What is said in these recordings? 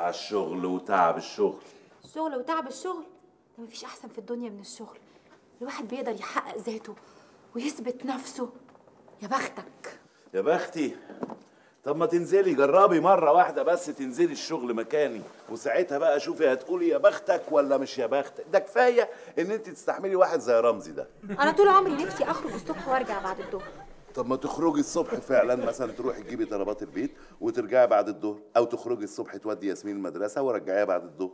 بتاع الشغل وتعب الشغل. الشغل وتعب الشغل ده مفيش احسن في الدنيا من الشغل. الواحد بيقدر يحقق ذاته ويثبت نفسه. يا بختك. يا بختي. طب ما تنزلي جربي مرة واحدة بس، تنزلي الشغل مكاني، وساعتها بقى شوفي هتقولي يا بختك ولا مش يا بختك. ده كفاية ان انت تستحملي واحد زي رمزي ده. انا طول عمري نفسي اخرج الصبح وارجع بعد الظهر. طب ما تخرجي الصبح فعلا، مثلا تروحي تجيبي طلبات البيت وترجعي بعد الظهر، او تخرجي الصبح تودي ياسمين المدرسة ورجعيها بعد الظهر.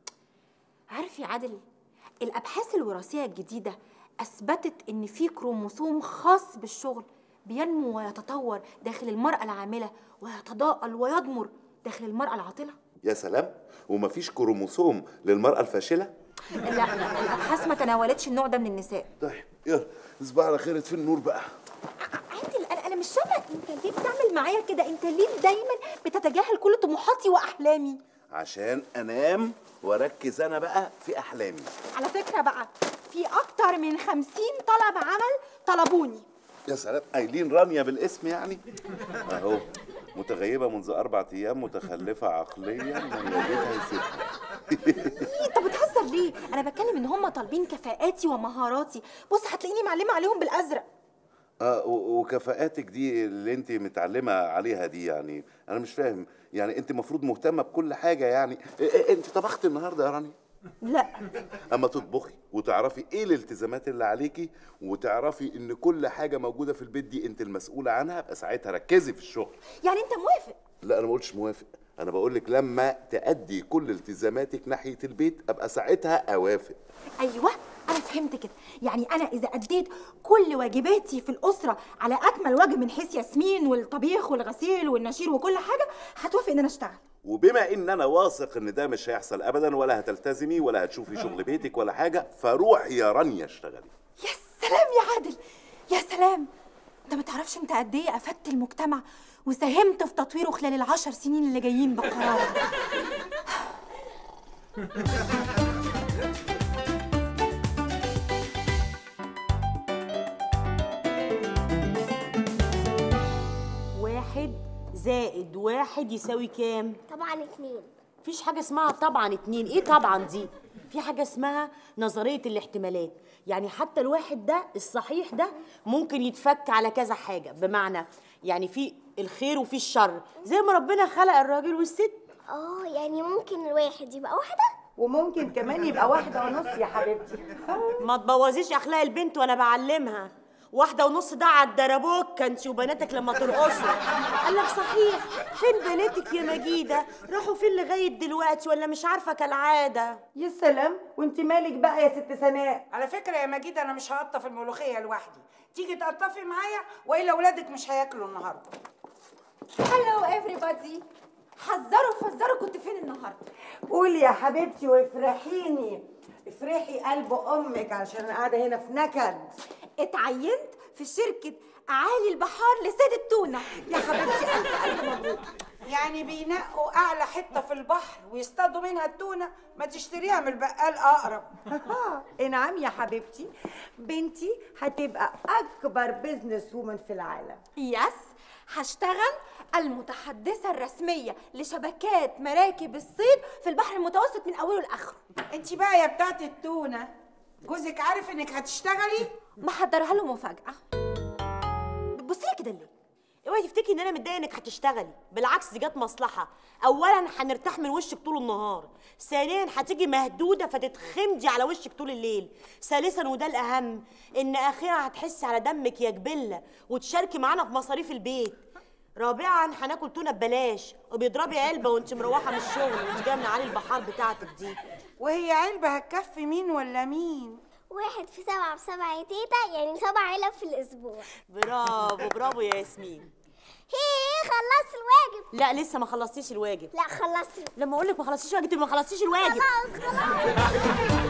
عارف يا عادل، الابحاث الوراثية الجديدة اثبتت ان في كروموسوم خاص بالشغل بينمو ويتطور داخل المرأة العاملة ويتضاءل ويضمر داخل المرأة العاطلة. يا سلام، ومفيش كروموسوم للمرأة الفاشلة؟ لا الابحاث ما تناولتش النوع ده من النساء. طيب يلا تصبح على خير، في النور بقى. عادل انا مش فاهمه انت ليه بتعمل معايا كده؟ انت ليه دايما بتتجاهل كل طموحاتي واحلامي؟ عشان انام واركز انا بقى في احلامي. على فكره بقى، في اكتر من 50 طلب عمل طلبوني. يا سلام، قايلين رانيا بالاسم يعني؟ اهو متغيبه منذ 4 ايام، متخلفه عقليا، من يجدها يسيبها. انت بتهزر ليه؟ انا بتكلم ان هم طالبين كفاءاتي ومهاراتي. بص هتلاقيني معلمه عليهم بالازرق. وكفاءاتك دي اللي انت متعلمه عليها دي، يعني انا مش فاهم، يعني انت المفروض مهتمه بكل حاجه يعني. انت طبخت النهارده يا رانيا؟ لا. اما تطبخي وتعرفي ايه الالتزامات اللي عليكي، وتعرفي ان كل حاجه موجوده في البيت دي انت المسؤوله عنها، يبقى ساعتها ركزي في الشغل. يعني انت موافق؟ لا انا ما قلتش موافق، انا بقول لك لما تأدي كل التزاماتك ناحيه البيت ابقى ساعتها اوافق. ايوه انا فهمت كده. يعني انا اذا اديت كل واجباتي في الاسره على اكمل وجه من حيث ياسمين والطبيخ والغسيل والنشير وكل حاجه، هتوافق ان انا اشتغل. وبما ان انا واثق ان ده مش هيحصل ابدا، ولا هتلتزمي ولا هتشوفي شغل بيتك ولا حاجه، فروحي يا رانيا اشتغلي. يا سلام يا عادل، يا سلام. انت ما تعرفش انت قد ايه افدت المجتمع وساهمت في تطويره خلال ال10 سنين اللي جايين بقرارك. واحد زائد واحد يساوي كام؟ طبعا 2. مفيش حاجة اسمها طبعا 2، ايه طبعا دي؟ في حاجة اسمها نظرية الاحتمالات، يعني حتى الواحد ده الصحيح ده ممكن يتفك على كذا حاجة، بمعنى يعني في الخير وفي الشر، زي ما ربنا خلق الراجل والست. يعني ممكن الواحد يبقى واحدة وممكن كمان يبقى 1.5 يا حبيبتي. ما تبوظيش اخلاق البنت وانا بعلمها. 1.5 ده على الدربوك انت وبناتك لما ترقصوا. قال لك صحيح، فين بناتك يا مجيده؟ راحوا فين لغايه دلوقتي ولا مش عارفه كالعاده؟ يا سلام، وانت مالك بقى يا ست سناء؟ على فكره يا مجيده انا مش هقطف الملوخيه لوحدي، تيجي تقطفي معايا والا ولادك مش هياكلوا النهارده. هلو everybody. حذروا فزروا، كنت فين النهارده؟ قولي يا حبيبتي وافرحيني، افرحي قلب امك عشان انا قاعده هنا في نكد. اتعينت في شركة أعالي البحار لصيد التونة. يا حبيبتي ألف مبروك. يعني بينقوا أعلى حتة في البحر ويصطادوا منها التونة، ما تشتريها من البقال أقرب. نعم يا حبيبتي، بنتي هتبقى أكبر بيزنس وومن في العالم. يس، هشتغل المتحدثة الرسمية لشبكات مراكب الصيد في البحر المتوسط من أوله لآخره. انت بقى يا بتاعت التونة، جوزك عارف انك هتشتغلي؟ محضرها له مفاجأة. بتبصي لي كده ليه؟ اوعي تفتكري ان انا متضايقه انك هتشتغلي، بالعكس دي جت مصلحه. اولا هنرتاح من وشك طول النهار، ثانيا هتيجي مهدوده فتتخمدي على وشك طول الليل، ثالثا وده الاهم ان اخيرا هتحسي على دمك يا جبله وتشاركي معانا في مصاريف البيت، رابعا هناكل تونه ببلاش وبيضربي علبه وانت مروحه من الشغل وانت جايه من علي البحار بتاعتك دي. وهي علبه هتكفي مين ولا مين؟ 1 في 7 ب7 يا تيتا، يعني 7 علب في الأسبوع. برافو برافو يا ياسمين. هي خلصت الواجب؟ لا لسه ما خلصتيش الواجب. لا خلصت. لما اقول لك ما خلصتيش الواجب تبقى ما خلصتيش الواجب. خلاص.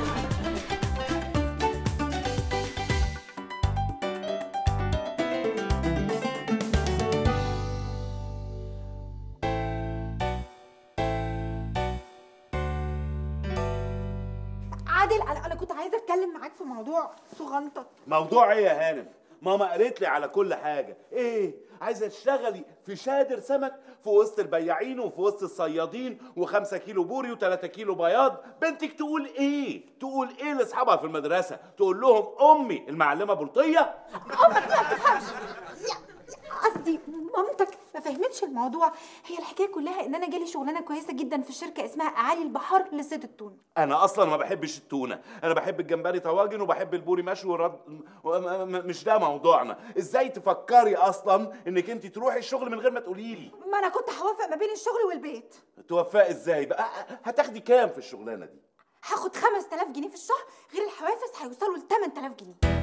عادل انا كنت عايزه اتكلم معاك في موضوع صغنطط. موضوع ايه يا هانم؟ ماما قالت لي على كل حاجه. ايه عايزه تشتغلي في شادر سمك في وسط البياعين وفي وسط الصيادين و5 كيلو بوري و3 كيلو بياض. بنتك تقول ايه؟ تقول ايه لاصحابها في المدرسه؟ تقول لهم امي المعلمه بلطيه؟ امك دي ما بتفهمش. قصدي مامتك ما فهمتش الموضوع. هي الحكايه كلها ان انا جالي شغلانه كويسه جدا في شركه اسمها اعالي البحار لصيد التونه. انا اصلا ما بحبش التونه، انا بحب الجمبري طواجن وبحب البوري مشوي مش ده موضوعنا. ازاي تفكري اصلا انك انت تروحي الشغل من غير ما تقولي لي؟ ما انا كنت هوافق ما بين الشغل والبيت. توفقي ازاي بقى؟ هتاخدي كام في الشغلانه دي؟ هاخد 5000 جنيه في الشهر، غير الحوافز هيوصلوا ل 8000 جنيه.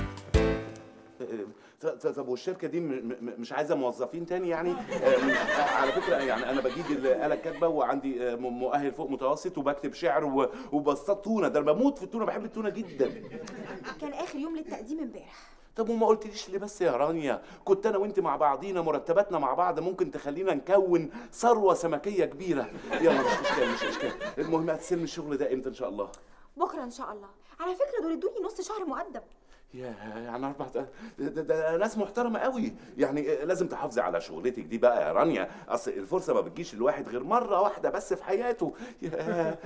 طب والشركه دي مش عايزه موظفين تاني يعني؟ على فكره يعني انا بجيب الآلة الكاتبه وعندي مؤهل فوق متوسط وبكتب شعر وبصطاد تونه. ده انا بموت في التونه، بحب التونه جدا. كان اخر يوم للتقديم امبارح. طب وما قلتليش ليه بس يا رانيا؟ كنت انا وانت مع بعضينا مرتباتنا مع بعض ممكن تخلينا نكون ثروه سمكيه كبيره. يلا مش اشكال. المهم هتسلم الشغل ده امتى ان شاء الله؟ بكره ان شاء الله. على فكره دول ادوني نص شهر مقدم. يعني 4 ده ناس محترمه قوي. يعني لازم تحافظي على شغلتك دي بقى يا رانيا. اصل الفرصه ما بتجيش الواحد غير مره واحده بس في حياته. يا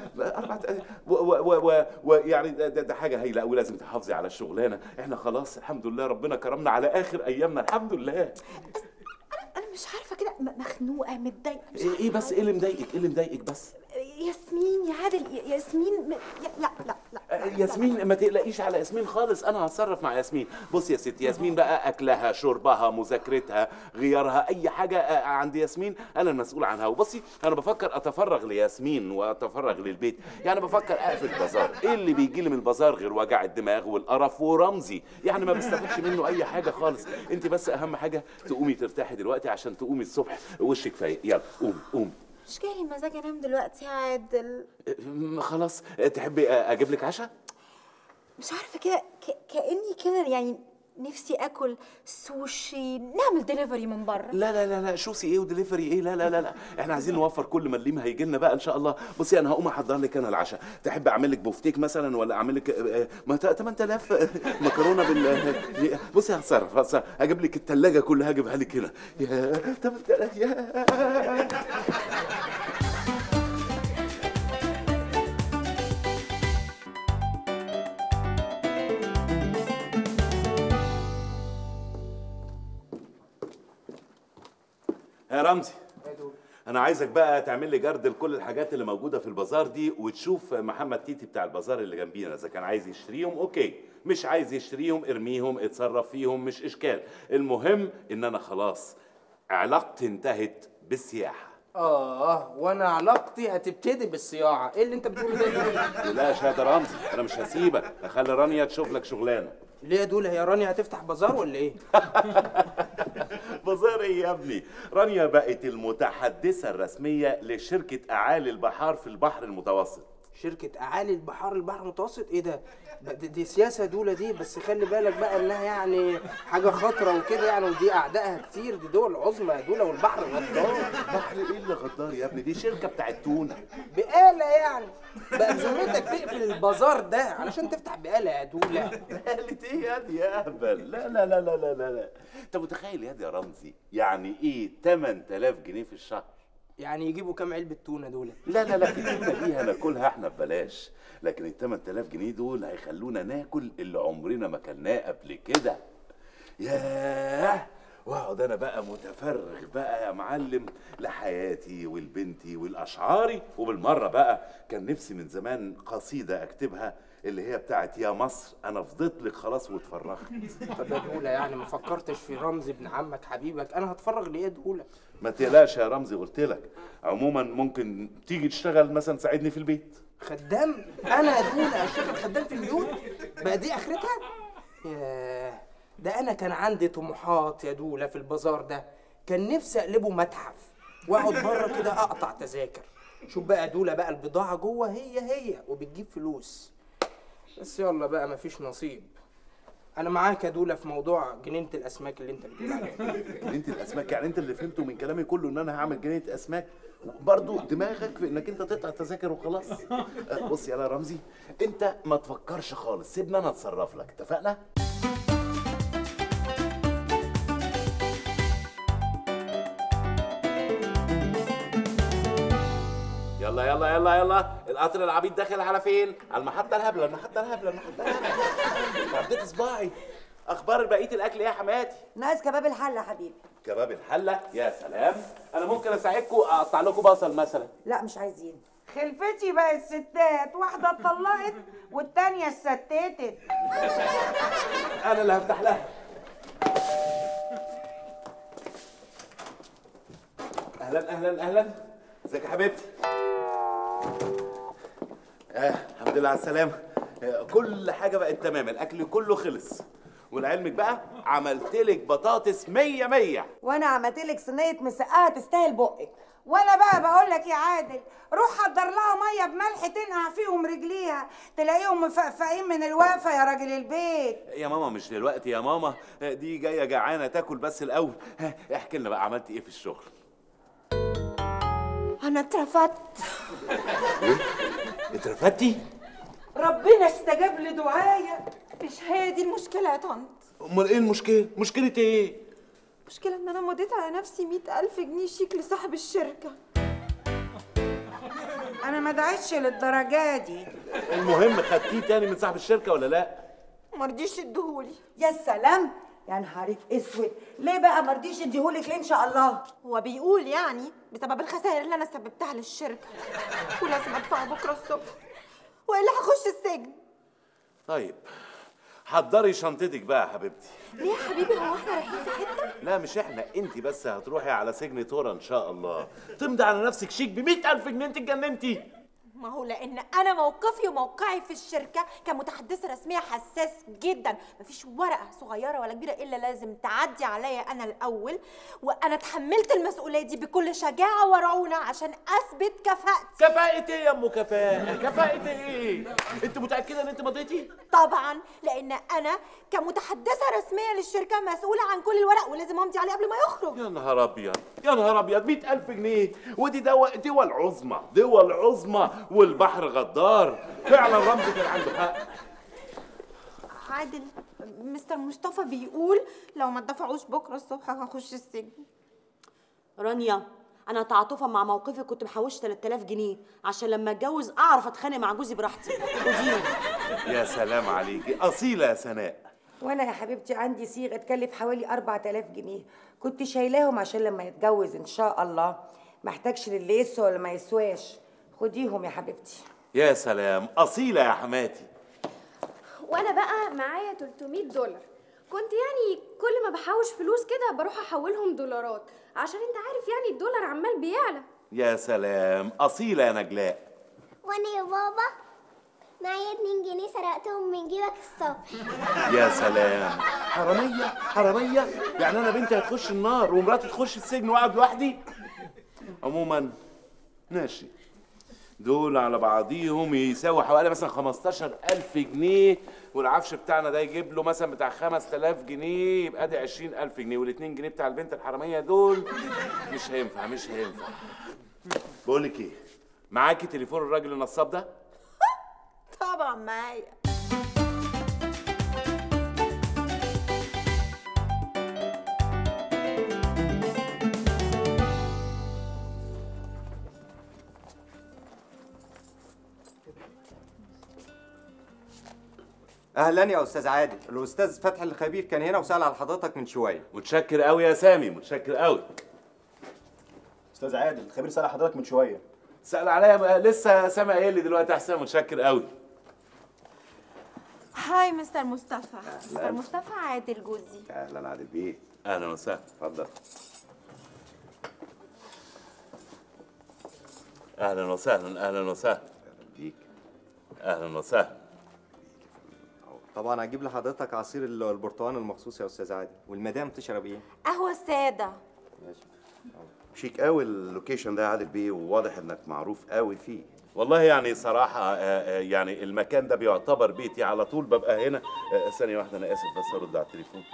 4 ويعني ده حاجه هايله قوي. لازم تحافظي على الشغلانه. احنا خلاص الحمد لله ربنا كرمنا على اخر ايامنا الحمد لله. انا مش عارفه كده، مخنوقه متضايقه. ايه بس؟ ايه اللي مضايقك؟ ايه اللي مضايقك بس؟ ياسمين يا عادل، ياسمين لا لا لا. ياسمين ما تقلقيش على ياسمين خالص، انا هتصرف مع ياسمين. بص يا ستي، ياسمين بقى اكلها شربها مذاكرتها غيارها اي حاجه عند ياسمين انا المسؤول عنها. وبصي انا بفكر اتفرغ لياسمين واتفرغ للبيت. يعني بفكر اقفل البازار. ايه اللي بيجي لي من البازار غير وجع الدماغ والقرف ورمزي؟ يعني ما بستفدش منه اي حاجه خالص. انت بس اهم حاجه تقومي ترتاحي دلوقتي عشان تقومي الصبح وشك فايق. يلا قوم. مش جاي مزاج انام دلوقتي يا عادل. خلاص تحبي اجيب لك عشاء؟ مش عارفه كده كاني كده يعني نفسي اكل سوشي. نعمل دليفري من بره. لا شوسي ايه ودليفري ايه؟ لا احنا عايزين نوفر كل مليم هيجي لنا بقى ان شاء الله. بصي انا هقوم احضر لك انا العشاء. تحب اعمل لك بوفتيك مثلا ولا اعمل لك 8000 مكرونه بال بصي هتصرف هجيب لك الثلاجه كلها هجيبها لك هنا. يا 8000 يا رمزي. انا عايزك بقى تعمل لي جرد لكل الحاجات اللي موجوده في البازار دي، وتشوف محمد تيتي بتاع البازار اللي جنبينا اذا كان عايز يشتريهم اوكي، مش عايز يشتريهم ارميهم اتصرف فيهم مش اشكال. المهم ان انا خلاص علاقتي انتهت بالسياحه. وانا علاقتي هتبتدي بالصياعه. ايه اللي انت بتقوله ده؟ لا يا شهاده رمزي انا مش هسيبك، هخلي رانيا تشوف لك شغلانه. ليه يا دول؟ هي رانيا هتفتح بازار ولا ايه؟ بازار ايه يا ابني؟ رانيا بقت المتحدثه الرسميه لشركه اعالي البحار في البحر المتوسط. شركة أعالي البحار المتوسط؟ إيه ده؟ دي سياسة دولة دي، بس خلي بالك بقى إنها يعني حاجة خطرة وكده يعني، ودي أعدائها كتير، دي دول عظمى يا دولة، والبحر غدار. بحر إيه اللي غدار يا ابني؟ دي شركة بتاعت تونة. بقالة يعني؟ بقى بذمتك تقفل البازار ده علشان تفتح بقالة يا دولة؟ بقالة إيه يا دي يا أهبل؟ لا أنت متخيل يا دي يا رمزي يعني إيه 8000 جنيه في الشهر؟ يعني يجيبوا كام علبة تونة دول؟ لا التونة دي هناكلها احنا ببلاش، لكن ال 8000 جنيه دول هيخلونا ناكل اللي عمرنا ما كلناه قبل كده. ياه، واقعد انا بقى متفرغ بقى يا معلم لحياتي ولبنتي ولاشعاري. وبالمره بقى كان نفسي من زمان قصيده اكتبها اللي هي بتاعت يا مصر انا فضيت لك خلاص واتفرغت. طب يا دولة يعني ما فكرتش في رمزي ابن عمك حبيبك؟ انا هتفرغ ليه يا دولة؟ ما تقلقش يا رمزي، قلت لك عموما ممكن تيجي تشتغل مثلا تساعدني في البيت. خدام؟ انا يا دولة اشتغل خدام في البيوت؟ بقى دي اخرتها؟ ياه، ده انا كان عندي طموحات يا دولة في البازار ده، كان نفسي اقلبه متحف واقعد بره كده اقطع تذاكر. شوف بقى دولة بقى البضاعة جوه هي وبتجيب فلوس، بس يلا بقى مفيش نصيب. انا معاك يا دولة في موضوع جنينة الاسماك اللي انت بتقول عليها. جنينة الاسماك؟ يعني انت اللي فهمته من كلامي كله ان انا هعمل جنينة اسماك، برضو دماغك في انك انت تقطع تذاكر وخلاص. بص يا رمزي، انت ما تفكرش خالص، سيبني انا اتصرف لك، اتفقنا؟ يلا يلا يلا، القطر العبيط داخل على فين؟ على المحطة الهبلة، المحطة الهبلة، المحطة الهبلة. عديت صباعي. أخبار بقية الأكل إيه يا حماتي؟ ناقص كباب الحله يا حبيبي. كباب الحلة؟ يا سلام، أنا ممكن أساعدكم أقطع لكم بصل مثلا. لا مش عايزين. خلفتي بقى الستات، واحدة اتطلقت والتانية اتستتت. أنا اللي هفتح لها. أهلا أهلا أهلا، ازيك يا حبيبتي؟ الحمد لله على السلامة. كل حاجة بقت تمام، الأكل كله خلص. ولعلمك بقى عملت لك بطاطس 100 100. وانا عملت لك صينيه مسقعه تستاهل بقك. وانا بقى بقول لك يا عادل، روح حضر لها ميه بملح تنقع فيهم رجليها، تلاقيهم مفقفقين من الوقفه يا راجل البيت. يا ماما مش دلوقتي يا ماما، دي جايه جعانه تاكل بس الاول. احكي لنا بقى عملتي ايه في الشغل؟ انا اترفدت. ايه؟ اترفدتي؟ ربنا استجاب لدعايا. مش هي دي المشكله يا طنط. امال ايه المشكله؟ مشكله ايه؟ المشكله ان انا مضيت على نفسي 100,000 جنيه شيك لصاحب الشركه. انا ما دعيتش للدرجه دي. المهم خدتيه تاني من صاحب الشركه ولا لا؟ مرضيش يديهولي. يا سلام، يا نهارك اسود، ليه بقى مرضيش يديهولك ليه ان شاء الله؟ هو بيقول يعني بسبب الخسائر اللي انا سببتها للشركه، ولازم ادفع بكره الصبح والا هخش السجن. طيب حضري شنطتك بقى يا حبيبتي. ليه يا حبيبي، هو احنا رايحين في حته؟ لا مش احنا، انت بس هتروحي على سجن تورا ان شاء الله، تمضي على نفسك شيك ب 100,000 جنيه. انت اتجننتي؟ ما هو لان انا موقفي وموقعي في الشركه كمتحدثه رسميه حساس جدا، مفيش ورقه صغيره ولا كبيره الا لازم تعدي عليا انا الاول، وانا اتحملت المسؤوليه دي بكل شجاعه ورعونه عشان اثبت كفاءتي. كفاءة ايه يا ام كفاءة؟ كفاءة ايه؟ انت متأكدة ان انت مضيتي؟ طبعا، لان انا كمتحدثه رسميه للشركه مسؤوله عن كل الورق ولازم امضي عليه قبل ما يخرج. يا نهار ابيض، يا نهار ابيض، 100,000 جنيه، ودي دول عظمى، دول عظمى، والبحر غدار. فعلا رمزي كان عنده حق. عادل، مستر مصطفى بيقول لو ما اتدفعوش بكره الصبح هخش السجن. رانيا، انا تعاطفا مع موقفي كنت محوشه 3000 جنيه عشان لما اتجوز اعرف اتخانق مع جوزي براحتي. وديهم. يا سلام عليكي، اصيله يا سناء. وانا يا حبيبتي عندي صيغه تكلف حوالي 4000 جنيه، كنت شايلاهم عشان لما يتجوز ان شاء الله ما احتاجش للي يسوى ولا ما يسواش. خديهم يا حبيبتي. يا سلام، اصيله يا حماتي. وانا بقى معايا 300 دولار، كنت يعني كل ما بحوش فلوس كده بروح احولهم دولارات عشان انت عارف يعني الدولار عمال بيعلى. يا سلام، اصيله يا نجلاء. وانا يا بابا معايا 2 جنيه سرقتهم من جيبك الصبح. يا سلام، حراميه حراميه، يعني انا بنتي هتخش النار ومراتي تخش السجن واقعد لوحدي؟ عموما ماشي، دول على بعضيهم يساوي حوالي مثلا 15,000 جنيه، والعفش بتاعنا ده يجيب له مثلا بتاع 5000 جنيه، يبقى دي 20,000 جنيه، وال2 جنيه بتاع البنت الحراميه دول مش هينفع مش هينفع. بقول لك ايه، معاكي تليفون الراجل النصاب ده؟ طبعا معايا. اهلا يا استاذ عادل، الاستاذ فتحي الخبير كان هنا وسال على حضرتك من شويه. متشكر قوي يا سامي، متشكر قوي. استاذ عادل، الخبير سال حضرتك من شويه. سأل عليا لسه سامع ايه اللي دلوقتي احسن. متشكر قوي. هاي مستر مصطفى. مستر مصطفى عادل جوزي. اهلا عادل بيه. اهلا وسهلا. اتفضل. اهلا وسهلا. اهلا وسهلا. اهلا بيك. اهلا وسهلا. طبعا هجيب لحضرتك عصير البرتقال المخصوص يا استاذ عادل، والمدام تشرب ايه؟ قهوه ساده. ماشي. شيك قوي اللوكيشن ده يا عادل بيه، وواضح انك معروف قوي فيه. والله يعني صراحة يعني المكان ده بيعتبر بيتي، على طول ببقى هنا. ثانية واحدة أنا آسف بس أرد على التليفون.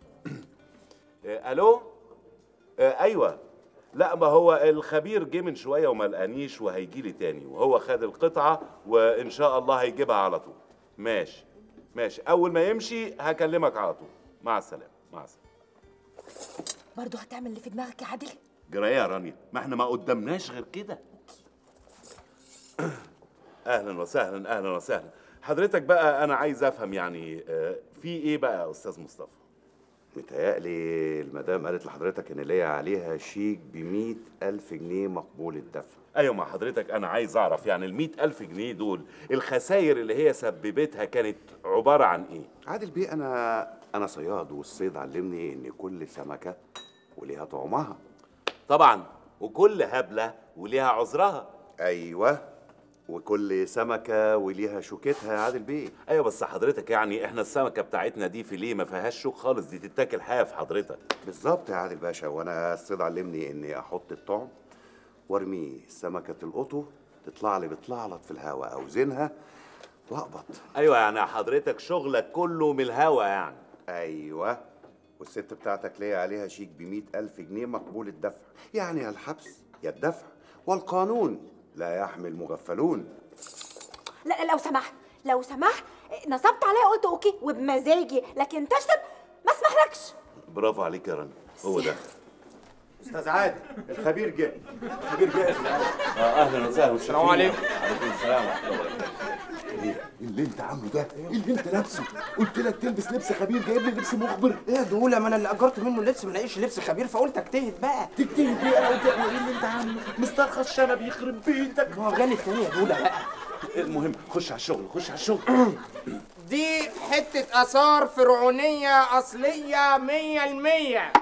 ألو؟ أيوه. لا ما هو الخبير جه من شوية وما لقانيش وهيجي لي تاني، وهو خد القطعة وإن شاء الله هيجيبها على طول. ماشي ماشي، أول ما يمشي هكلمك على طول. مع السلامة. مع السلامة. برضه هتعمل اللي في دماغك يا عادل؟ جرايه يا رانيا، ما احنا ما قدامناش غير كده. اهلا وسهلا اهلا وسهلا. حضرتك بقى انا عايز افهم يعني في ايه بقى يا استاذ مصطفى؟ متهيألي المدام قالت لحضرتك ان ليا عليها شيك ب100,000 جنيه مقبول الدفع. ايوه مع حضرتك انا عايز اعرف يعني ال100,000 جنيه دول الخسائر اللي هي سببتها كانت عباره عن ايه؟ عادل بيه انا صياد، والصيد علمني ان كل سمكه وليها طعمها. طبعا، وكل هبله وليها عذرها. ايوه، وكل سمكه وليها شوكتها يا عادل بيه. ايوه بس حضرتك يعني احنا السمكه بتاعتنا دي فيليه ما فيهاش شوك خالص، دي تتاكل حاف حضرتك. بالظبط يا عادل باشا، وانا الصيد علمني اني احط الطعم وارمي سمكه القطو تطلع لي بتلعلط في الهواء، اوزنها واقبض. ايوه يعني حضرتك شغلك كله من الهوا يعني. ايوه، والست بتاعتك ليا عليها شيك ب100,000 جنيه مقبول الدفع، يعني يا الحبس يا الدفع، والقانون لا يحمل مغفلون. لا لو سمحت نصبت عليا قلت اوكي وبمزاجي، لكن تشتم ما اسمحلكش. برافو عليك يا رنا، هو ده. استاذ عادل الخبير جه. الخبير جه يا استاذ عادل. اهلا وسهلا. السلام عليكم. وعليكم السلام ورحمه الله وبركاته. ايه اللي انت عامله ده؟ ايه اللي انت لابسه؟ قلت لك تلبس لبس خبير، جايب لي لبس مخبر. ايه يا دولة، ما انا اللي اجرت منه لبس ما لاقيش لبس خبير فقلت اجتهد بقى. تجتهد ايه او تعمل ايه اللي انت عامله؟ مسترخص شنب يخرب بيتك. ما هو غالي التاني يا دولة بقى. المهم خش على الشغل خش على الشغل. دي حتة آثار فرعونية أصلية 100%.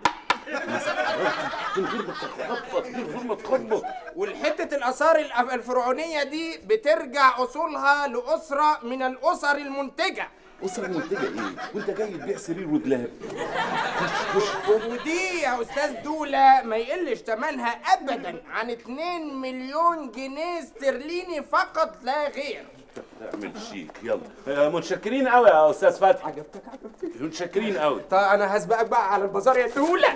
من غير ما تخبط. والحتة الآثار الفرعونية دي بترجع أصولها لأسرة من الأسر المنتجة. أسرة منتجة إيه؟ وأنت جاي تبيع سرير ودلاب. خش. ودي يا أستاذ دولة ما يقلش تمنها أبداً عن 2 مليون جنيه استرليني فقط لا غير. اعمل شيك يلا. متشكرين قوي يا استاذ فتحي. عجبتك متشكرين قوي. طيب انا هسبقك بقى على البازار يا دولة.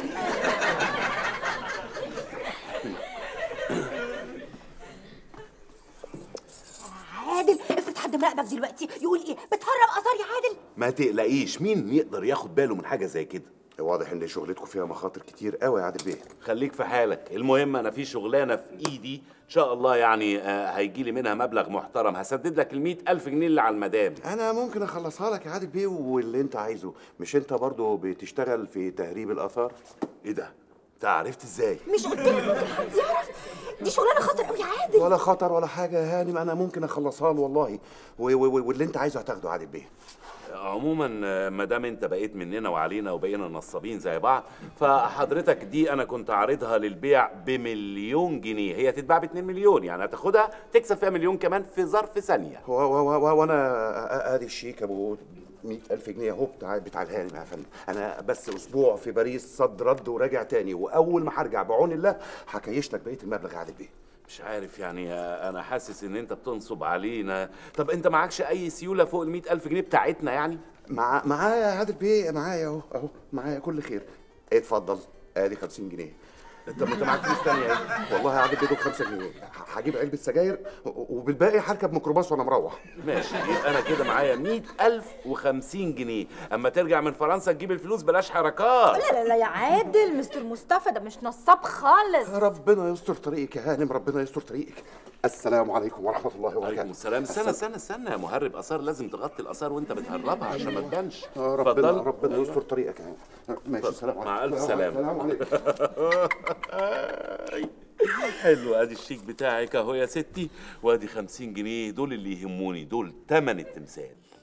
عادل افرض حد مراقبك دلوقتي يقول ايه؟ بتهرب اثار يا عادل؟ ما تقلقيش، مين يقدر ياخد باله من حاجه زي كده؟ واضح ان شغلتكم فيها مخاطر كتير قوي يا عادل بيه. خليك في حالك، المهم انا في شغلانه في ايدي ان شاء الله يعني هيجي لي منها مبلغ محترم، هسدد لك ال100,000 جنيه اللي على المدام. انا ممكن اخلصها لك يا عادل بيه واللي انت عايزه. مش انت برضو بتشتغل في تهريب الاثار؟ ايه ده؟ انت عرفت ازاي؟ مش قلت لك ممكن حد يعرف؟ دي شغلانه خطر قوي يا عادل. ولا خطر ولا حاجه يا هانم، انا ممكن اخلصها له والله، واللي انت عايزه هتاخده يا عادل بيه. عموما ما دام انت بقيت مننا وعلينا وبقينا نصابين زي بعض، فحضرتك دي انا كنت عارضها للبيع ب1,000,000 جنيه، هي تتباع ب2 مليون، يعني هتاخدها تكسب فيها مليون كمان في ظرف ثانيه. وانا ادي الشيك ابو 100,000 جنيه اهو بتاع الهانم يا فندم. انا بس اسبوع في باريس صد رد وراجع تاني، واول ما هرجع بعون الله هكيش لك بقيه المبلغ يا عادل بيه. مش عارف يعني انا حاسس ان انت بتنصب علينا. طب انت معكش اي سيوله فوق ال100,000 جنيه بتاعتنا يعني؟ معايا يا عادل بيه، معايا اهو معايا كل خير. اتفضل ادي 50 جنيه. طب انت معاك فلوس ثانيه اهي؟ والله يا عادل بيه دول 5 جنيه. هجيب علبه سجاير وبالباقي هركب ميكروباص وانا مروح. ماشي، يبقى انا كده معايا 100,050 جنيه، اما ترجع من فرنسا تجيب الفلوس بلاش حركات. لا يا عادل، مستر مصطفى ده مش نصاب خالص. ربنا يستر طريقك يا هانم، ربنا يستر طريقك. السلام عليكم ورحمه الله وبركاته. وعليكم السلام. استنى يا مهرب اثار، لازم تغطي الاثار وانت بتهربها عشان ما تبانش. ربنا يستر طريقك يا هانم. ماشي، السلام عليكم. مع الف سلامه. السلام عليكم. حلو، ادي الشيك بتاعك اهو يا ستي، وادي 50 جنيه دول اللي يهموني، دول تمن التمثال.